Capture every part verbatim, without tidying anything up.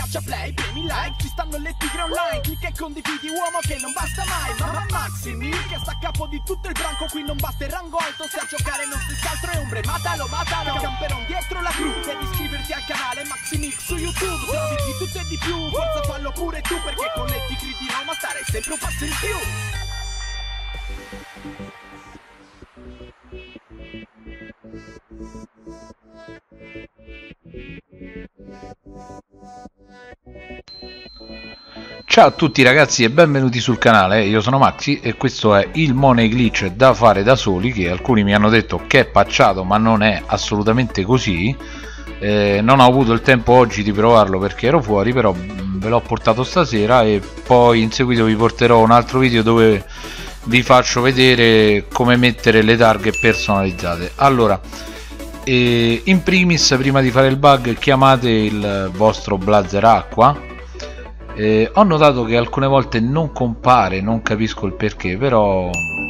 schiaccia play, premi like, ci stanno le tigre online, clicca e condividi uomo che non basta mai. Mamma Maximi che sta a capo di tutto il branco, qui non basta il rango alto, se a giocare non si scaltro e ombre, matalo, matalo. Camperon dietro la crew, devi iscriverti al canale Maximix su YouTube, trovi di tutto e di più, forza fallo pure tu, perché con le tigre di Roma stare sempre un passo in più. Ciao a tutti ragazzi e benvenuti sul canale, io sono Maxi e questo è il Money Glitch da fare da soli, che alcuni mi hanno detto che è patchato ma non è assolutamente così. Eh, non ho avuto il tempo oggi di provarlo perché ero fuori, però ve l'ho portato stasera e poi in seguito vi porterò un altro video dove vi faccio vedere come mettere le targhe personalizzate. Allora, eh, in primis, prima di fare il bug, chiamate il vostro blazer acqua. Eh, ho notato che alcune volte non compare, non capisco il perché, però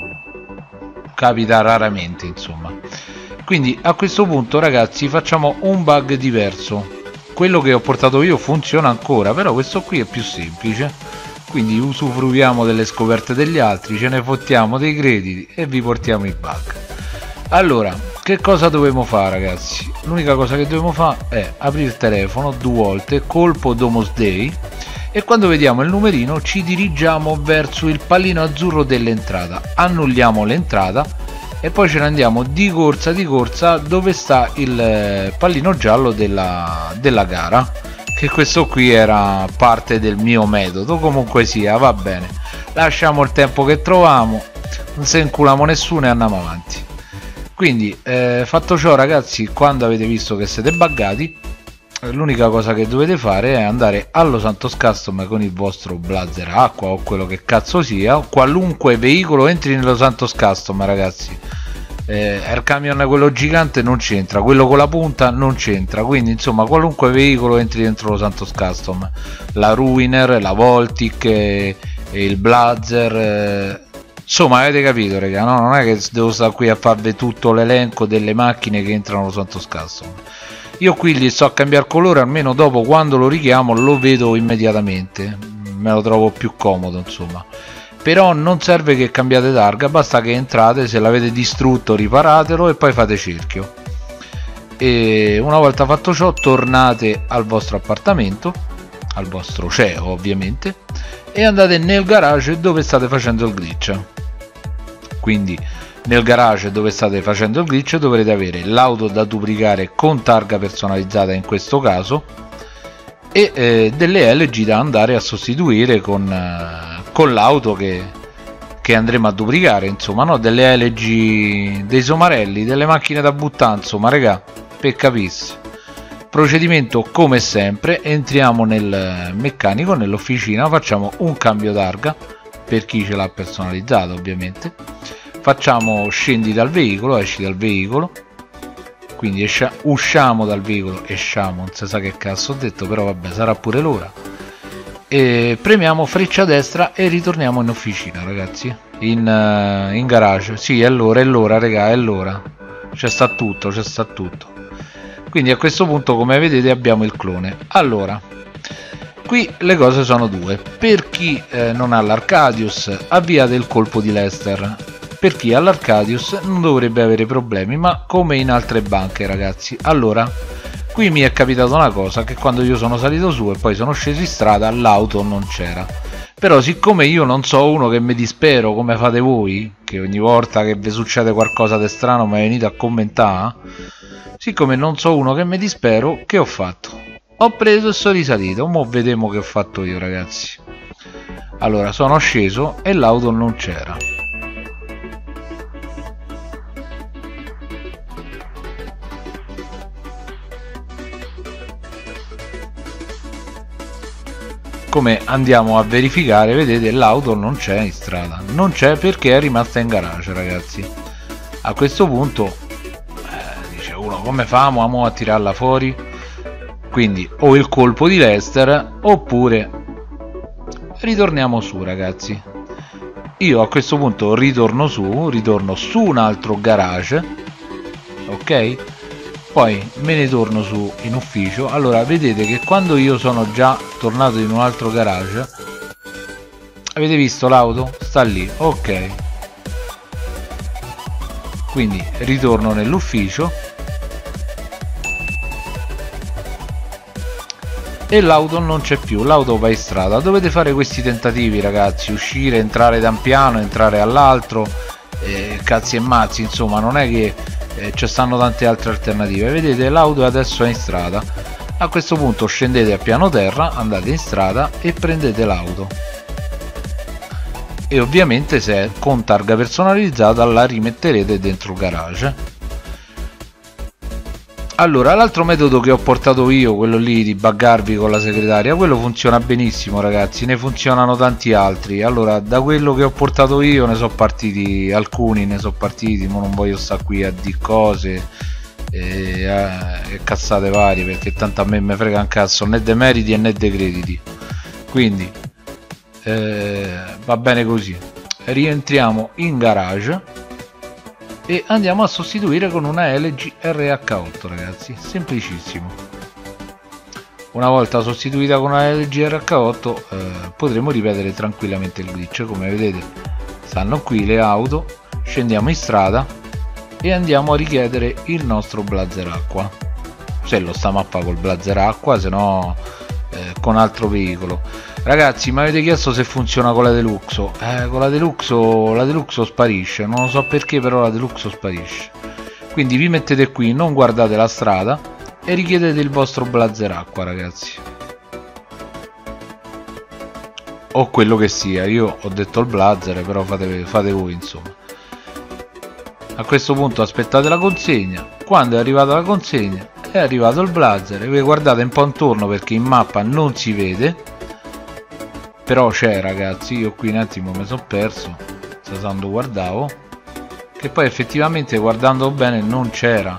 capita raramente, insomma. Quindi a questo punto ragazzi facciamo un bug diverso. Quello che ho portato io funziona ancora, però questo qui è più semplice, quindi usufruiamo delle scoperte degli altri, ce ne fottiamo dei crediti e vi portiamo il bug. Allora, che cosa dobbiamo fare ragazzi? L'unica cosa che dobbiamo fare è aprire il telefono due volte, colpo Domus Day, e quando vediamo il numerino ci dirigiamo verso il pallino azzurro dell'entrata, annulliamo l'entrata e poi ce ne andiamo di corsa di corsa dove sta il pallino giallo della, della gara, che questo qui era parte del mio metodo. Comunque sia, va bene, lasciamo il tempo che troviamo, non se inculamo nessuno e andiamo avanti. Quindi eh, fatto ciò ragazzi, quando avete visto che siete buggati, l'unica cosa che dovete fare è andare allo Santos Custom con il vostro blazer acqua o quello che cazzo sia, qualunque veicolo entri nello Santos Custom ragazzi. eh, Air Camion, quello gigante, non c'entra, quello con la punta non c'entra, quindi insomma qualunque veicolo entri dentro lo Santos Custom, la Ruiner, la Voltic, eh, il blazer, eh, insomma avete capito raga, no? Non è che devo stare qui a farvi tutto l'elenco delle macchine che entrano nello Santos Custom. Io qui gli sto a cambiare colore, almeno dopo quando lo richiamo lo vedo immediatamente, me lo trovo più comodo insomma. Però non serve che cambiate targa, basta che entrate, se l'avete distrutto riparatelo e poi fate cerchio. E una volta fatto ciò tornate al vostro appartamento, al vostro C E O ovviamente, e andate nel garage dove state facendo il glitch. Quindi nel garage dove state facendo il glitch dovrete avere l'auto da duplicare con targa personalizzata in questo caso e eh, delle L G da andare a sostituire con, eh, con l'auto che, che andremo a duplicare, insomma, no? Delle L G, dei somarelli, delle macchine da buttare, insomma raga, per capirsi. Procedimento come sempre, entriamo nel meccanico, nell'officina, facciamo un cambio targa per chi ce l'ha personalizzato ovviamente. Facciamo scendi dal veicolo, esci dal veicolo, quindi escia, usciamo dal veicolo, esciamo, non si sa che cazzo ho detto, però vabbè, sarà pure l'ora. E premiamo freccia destra e ritorniamo in officina ragazzi, in, uh, in garage. Sì, è l'ora, è l'ora raga, è l'ora, c'è sta tutto, c'è sta tutto. Quindi a questo punto come vedete abbiamo il clone. Allora, qui le cose sono due. Per chi eh, non ha l'Arcadius, avviate il colpo di Lester. Per chi ha l'Arcadius non dovrebbe avere problemi, ma come in altre banche ragazzi. Allora, qui mi è capitata una cosa, che quando io sono salito su e poi sono sceso in strada l'auto non c'era. Però siccome io non so uno che mi dispero come fate voi, che ogni volta che vi succede qualcosa di strano mi venite a commentare, siccome non so uno che mi dispero, che ho fatto? Ho preso e sono risalito. Mo' vediamo che ho fatto io ragazzi. Allora, sono sceso e l'auto non c'era. Come andiamo a verificare, vedete, l'auto non c'è in strada, non c'è perché è rimasta in garage ragazzi. A questo punto eh, dice uno, come famo a tirarla fuori? Quindi o il colpo di Lester oppure ritorniamo su ragazzi. Io a questo punto ritorno su, ritorno su un altro garage, ok? Poi me ne torno su in ufficio. Allora vedete che quando io sono già tornato in un altro garage, avete visto l'auto? Sta lì, ok. Quindi ritorno nell'ufficio e l'auto non c'è più, l'auto va in strada. Dovete fare questi tentativi, ragazzi, uscire, entrare da un piano, entrare all'altro, eh, cazzi e mazzi, insomma non è che eh, ci stanno tante altre alternative. Vedete, l'auto adesso è in strada. A questo punto scendete a piano terra, andate in strada e prendete l'auto, e ovviamente se è con targa personalizzata la rimetterete dentro il garage. Allora, l'altro metodo che ho portato io, quello lì di buggarvi con la segretaria, quello funziona benissimo, ragazzi, ne funzionano tanti altri. Allora, da quello che ho portato io ne sono partiti alcuni, ne sono partiti, ma non voglio stare qui a dire cose e, eh, e cazzate varie, perché tanto a me me frega un cazzo né dei meriti né dei crediti. Quindi eh, va bene così. Rientriamo in garage e andiamo a sostituire con una L G R H otto, ragazzi, semplicissimo. Una volta sostituita con una L G R H otto eh, potremo ripetere tranquillamente il glitch. Come vedete stanno qui le auto, scendiamo in strada e andiamo a richiedere il nostro blazer acqua, se lo sta mappa col blazer acqua, se no eh, con altro veicolo. Ragazzi, mi avete chiesto se funziona con la Deluxo. Eh, con la Deluxo, la Deluxo sparisce, non lo so perché, però la Deluxo sparisce. Quindi vi mettete qui, non guardate la strada e richiedete il vostro blazer acqua, ragazzi, o quello che sia. Io ho detto il blazer, però fate, fate voi, insomma. A questo punto aspettate la consegna. Quando è arrivata la consegna è arrivato il blazer e vi guardate un po' intorno perché in mappa non si vede, però c'è, ragazzi. Io qui un attimo mi sono perso, quando guardavo, che poi effettivamente guardando bene non c'era.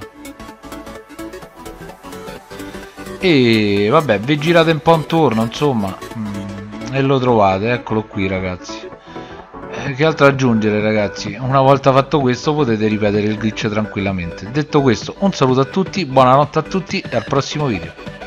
E vabbè, vi girate un po' intorno, insomma, mm, e lo trovate. Eccolo qui, ragazzi. Eh, che altro aggiungere, ragazzi? Una volta fatto questo potete ripetere il glitch tranquillamente. Detto questo, un saluto a tutti, buonanotte a tutti e al prossimo video.